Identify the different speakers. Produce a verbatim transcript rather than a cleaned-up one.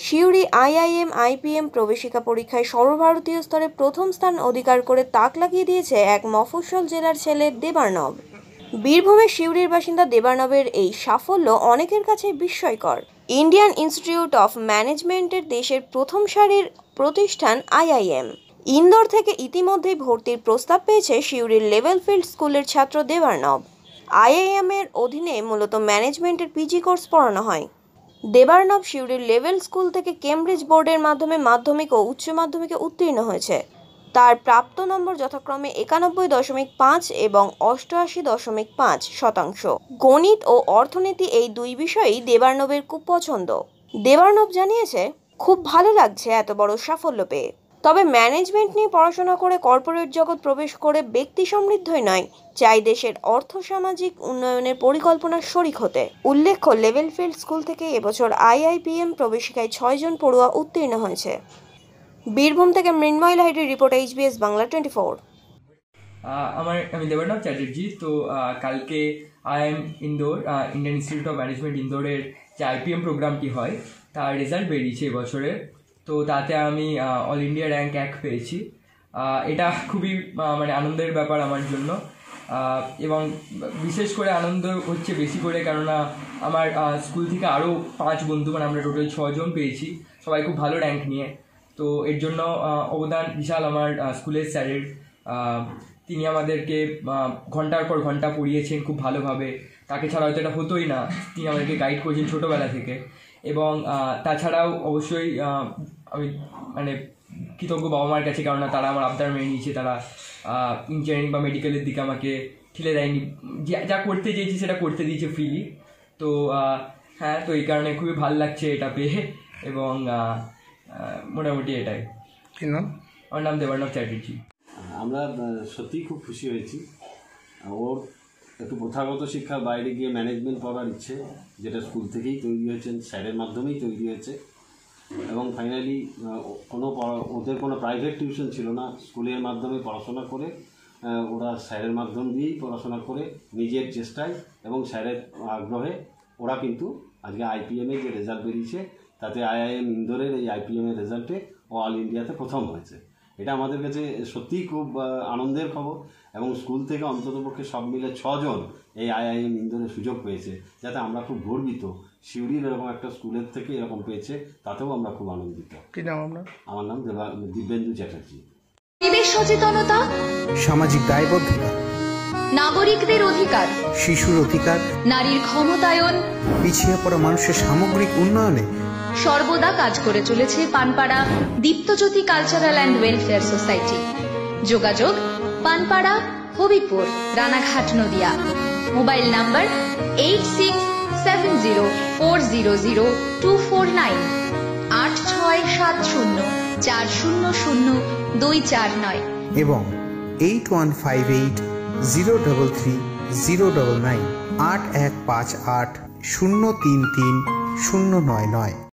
Speaker 1: Suri IIM IPM প্রবেশিকা পরীক্ষায় সর্বভারতীয় স্তরে প্রথম স্থান অধিকার করে তাক লাগিয়ে দিয়েছে এক মফস্বল জেলার ছেলে দেবার্ণব। বীরভূমের সিউড়ির বাসিন্দা দেবার্ণবের এই সাফল্য অনেকের কাছে বিস্ময়কর। ইন্ডিয়ান ইনস্টিটিউট অফ ম্যানেজমেন্টের দেশের প্রথম সারির প্রতিষ্ঠান আইআইএম ইন্দোর থেকে ইতিমধ্যেই ভর্তির প্রস্তাব পেয়েছে সিউড়ির লেভেল ফিল্ড স্কুলের ছাত্র দেবার্ণব। আইআইএম এর অধীনে মূলত ম্যানেজমেন্টের পিজি কোর্স পড়ানো হয়। দেবার্ণব সিউড়ির লেভেল স্কুল থেকে কেমব্রিজ বোর্ডের মাধ্যমে মাধ্যমিক ও উচ্চ মাধ্যমিকে উত্তীর্ণ হয়েছে। তার প্রাপ্ত নম্বর যথাক্রমে একানব্বই দশমিক পাঁচ এবং অষ্টআশি দশমিক পাঁচ শতাংশ। গণিত ও অর্থনীতি এই দুই বিষয়ই দেবার্ণবের খুব পছন্দ। দেবার্ণব জানিয়েছে, খুব ভালো লাগছে এত বড় সাফল্য পেয়ে। তবে ম্যানেজমেন্ট নিয়ে পড়াশোনা করে কর্পোরেট জগৎ প্রবেশ করে ব্যক্তি সমৃদ্ধই নয়, চাই দেশের অর্থসামাজিক উন্নয়নের পরিকল্পনার শরিক হতে। উল্লেখ্য, লেভেল ফিল্ড স্কুল থেকে এবছর আইআইপিএম প্রবেশিকায় ছয়জন পড়ুয়া উত্তীর্ণ হয়েছে। বীরভূম থেকে মৃন্ময় লাহিড়ির report, HBS Bangla twenty four.
Speaker 2: আমার আমি দেবার্ণব চ্যাটার্জি। তো কালকে IIM Indore Indian Institute of Management ইন্দোরের যে আইপিএম প্রোগ্রামটি হয় তার রেজাল্ট বেরিয়েছে এবছরের। তো তাতে আমি অল ইন্ডিয়া র্যাঙ্ক এক পেয়েছি। এটা খুবই মানে আনন্দের ব্যাপার আমার জন্য, এবং বিশেষ করে আনন্দ হচ্ছে বেশি করে কেননা আমার স্কুল থেকে আরও পাঁচ বন্ধু, মানে আমরা টোটাল ছজন পেয়েছি, সবাই খুব ভালো র্যাঙ্ক নিয়ে। তো এর জন্য অবদান বিশাল আমার স্কুলের স্যারের। তিনি আমাদেরকে ঘন্টার পর ঘন্টা পড়িয়েছেন খুব ভালোভাবে, তাকে ছাড়া হয়তো এটা হতোই না। তিনি আমাদেরকে গাইড করেছেন ছোটোবেলা থেকে, এবং তাছাড়াও অবশ্যই আমি মানে কৃতজ্ঞ বাবা মার কাছে, কারণ তারা আমার আবদার মেনে নিয়েছে। তারা ইঞ্জিনিয়ারিং বা মেডিকেলের দিকে আমাকে ঠেলে দেয়নি, যা করতে চেয়েছি সেটা করতে দিয়েছে ফ্রিলি। তো হ্যাঁ, তো এই কারণে খুবই ভালো লাগছে এটা পেয়ে, এবং মোটামুটি এটাই।
Speaker 3: কি নাম?
Speaker 2: আমার নাম দেবার্ণব চ্যাটার্জি।
Speaker 4: আমরা সত্যিই খুব খুশি হয়েছি। ওর একটু প্রথাগত শিক্ষার বাইরে গিয়ে ম্যানেজমেন্ট পড়ার ইচ্ছে, যেটা স্কুল থেকেই তৈরি হয়েছে, স্যারের মাধ্যমেই তৈরি হয়েছে। এবং ফাইনালি কোনো ওদের কোনো প্রাইভেট টিউশন ছিল না, স্কুলের মাধ্যমে পড়াশোনা করে ওরা স্যারের মাধ্যম দিয়েই পড়াশোনা করে নিজের চেষ্টায় এবং স্যারের আগ্রহে ওরা কিন্তু আজকে আইপিএমের যে রেজাল্ট বেরিয়েছে তাতে আইআইএম ইন্দোরের এই আইপিএমের রেজাল্টে ও অল ইন্ডিয়াতে প্রথম হয়েছে। এটা আমাদের কাছে সত্যিই খুব আনন্দের খবর, এবং স্কুল থেকে অন্ততপক্ষে সব মিলে ছজন এই আইআইএম ইন্দোরের সুযোগ পেয়েছে, যাতে আমরা খুব গর্বিত। সিউড়ির এরকম একটা স্কুলের থেকে এরকম পেয়েছে, তাতেও আমরা খুব আনন্দিত।
Speaker 3: কি নাম আপনার?
Speaker 4: আমার নাম দেবা দিব্যেন্দু চ্যাটার্জি।
Speaker 5: পরিবেশ সচেতনতা,
Speaker 3: সামাজিক দায়বদ্ধতা,
Speaker 5: নাগরিকদের অধিকার,
Speaker 3: শিশুর অধিকার,
Speaker 5: নারীর ক্ষমতায়ন,
Speaker 3: পিছিয়ে পড়া মানুষের সামগ্রিক উন্নয়নে
Speaker 5: সর্বদা কাজ করে চলেছে Panpara Diptajyoti cultural and welfare society. যোগাযোগ Panpara, Habipur, Ranaghat, Nadia. Mobile number eight six seven zero four zero zero two four nine, আট ছয় সাত শূন্য চার শূন্য শূন্য দুই চার নয়,
Speaker 3: এবং eight one five eight zero double three zero double nine, আট এক পাঁচ আট শূন্য তিন তিন শূন্য নয় নয়।